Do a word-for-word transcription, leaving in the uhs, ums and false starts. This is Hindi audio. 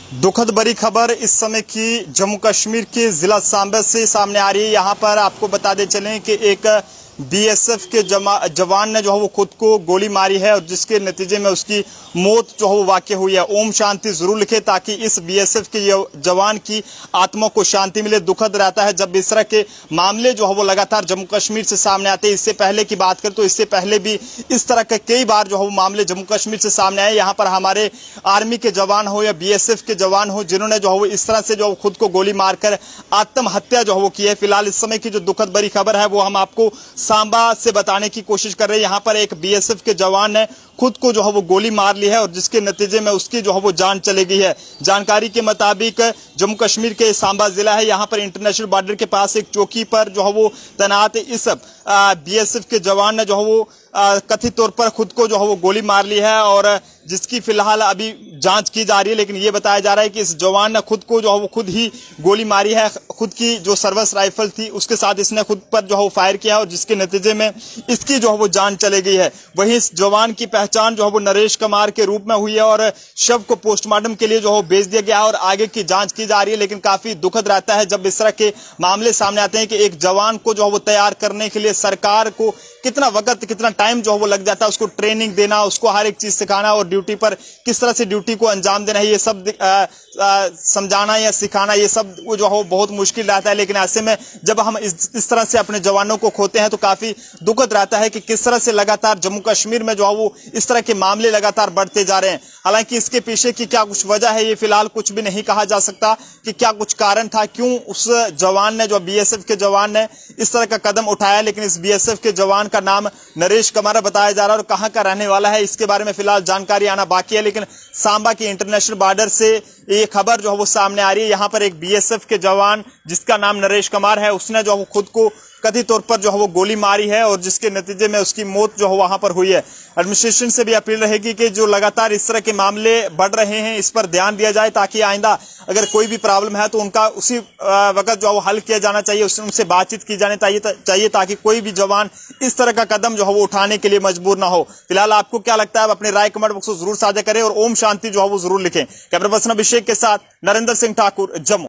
दुखद बड़ी खबर इस समय की जम्मू कश्मीर के जिला सांबा से सामने आ रही है। यहाँ पर आपको बता दें चलें कि एक बीएसएफ के जवान ने जो है वो खुद को गोली मारी है और जिसके नतीजे में उसकी मौत जो है वो वाक़ हुई है। ओम शांति जरूर लिखे ताकि इस बीएसएफ के जवान की आत्मा को शांति मिले। दुखद रहता है जब इस तरह के मामले जो है वो लगातार जम्मू कश्मीर से सामने आते हैं। इससे पहले की बात करें तो इससे पहले भी इस तरह के कई बार जो है वो मामले जम्मू कश्मीर से सामने आए। यहाँ पर हमारे आर्मी के जवान हो या बीएसएफ के जवान हो जिन्होंने जो है वो इस तरह से जो खुद को गोली मारकर आत्महत्या जो है वो की है। फिलहाल इस समय की जो दुखद बड़ी खबर है वो हम आपको सांबा से बताने की कोशिश कर रहे हैं। यहाँ पर एक बीएसएफ के जवान ने खुद को जो है वो गोली मार ली है और जिसके नतीजे में उसकी जो है वो जान चली गई है। जानकारी के मुताबिक जम्मू कश्मीर के सांबा जिला है, यहाँ पर इंटरनेशनल बॉर्डर के पास एक चौकी पर जो है वो तैनात इस बीएसएफ के जवान ने जो है वो कथित तौर पर खुद को जो है वो गोली मार ली है और जिसकी फिलहाल अभी जांच की जा रही है। लेकिन ये बताया जा रहा है कि इस जवान ने खुद को जो है वो खुद ही गोली मारी है। खुद की जो सर्विस राइफल थी उसके साथ इसने खुद पर जो है वो फायर किया और जिसके नतीजे में इसकी जो है वो जान चली गई है। वहीं इस जवान की पहचान जो है वो नरेश कुमार के रूप में हुई है और शव को पोस्टमार्टम के लिए जो है भेज दिया गया है और आगे की जांच की जा रही है। लेकिन काफी दुखद रहता है जब इस तरह के मामले सामने आते हैं कि एक जवान को जो है वो तैयार करने के लिए सरकार को कितना वक्त कितना टाइम जो है वो लग जाता है, उसको ट्रेनिंग देना, उसको हर एक चीज सिखाना और ड्यूटी पर किस तरह से ड्यूटी को अंजाम देना है, ये सब आ, आ, समझाना या सिखाना, ये सब जो है बहुत मुश्किल रहता है। लेकिन ऐसे में जब हम इस, इस तरह से अपने जवानों को खोते हैं तो काफी दुखद रहता है कि किस तरह से लगातार जम्मू कश्मीर में जो है वो इस तरह के मामले लगातार बढ़ते जा रहे हैं। हालांकि इसके पीछे की क्या कुछ वजह है ये फिलहाल कुछ भी नहीं कहा जा सकता कि क्या कुछ कारण था, क्यों उस जवान ने जो बीएसएफ के जवान ने इस तरह का कदम उठाया। लेकिन इस बीएसएफ के जवान का नाम नरेश कुमार बताया जा रहा है और कहां का रहने वाला है इसके बारे में फिलहाल जानकारी आना बाकी है। लेकिन सांबा के इंटरनेशनल बॉर्डर से ये खबर जो है वो सामने आ रही है। यहाँ पर एक बीएसएफ के जवान जिसका नाम नरेश कुमार है उसने जो है खुद को कथित तौर पर जो है वो गोली मारी है और जिसके नतीजे में उसकी मौत जो है वहां पर हुई है। एडमिनिस्ट्रेशन से भी अपील रहेगी कि जो लगातार इस तरह के मामले बढ़ रहे हैं इस पर ध्यान दिया जाए ताकि आइंदा अगर कोई भी प्रॉब्लम है तो उनका उसी वक्त जो है वो हल किया जाना चाहिए, उनसे बातचीत की जानी चाहिए ताकि कोई भी जवान इस तरह का कदम जो है वो उठाने के लिए मजबूर ना हो। फिलहाल आपको क्या लगता है, आप अपने राय कमेंट बॉक्स में जरूर साझा करें और ओम शांति जो है वो जरूर लिखें। कैमरा पर्सन अभिषेक के साथ नरेंद्र सिंह ठाकुर, जम्मू।